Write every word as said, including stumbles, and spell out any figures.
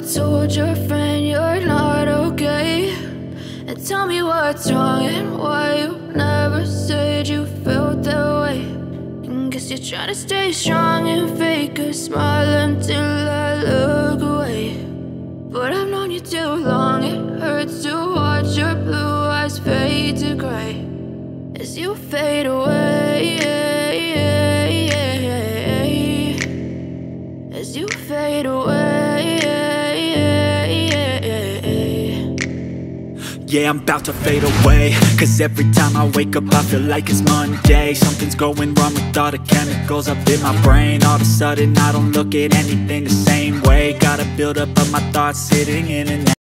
told your friend you're not okay? And tell me what's wrong and why you never said you felt that way. And guess you're trying to stay strong and fake a smile until I look away. But I've known you too long, it hurts to watch your blue eyes fade to gray as you fade away, as you fade away. Yeah, I'm about to fade away, cause every time I wake up I feel like it's Monday. Something's going wrong with all the chemicals up in my brain. All of a sudden I don't look at anything the same way. Gotta build up of my thoughts sitting in an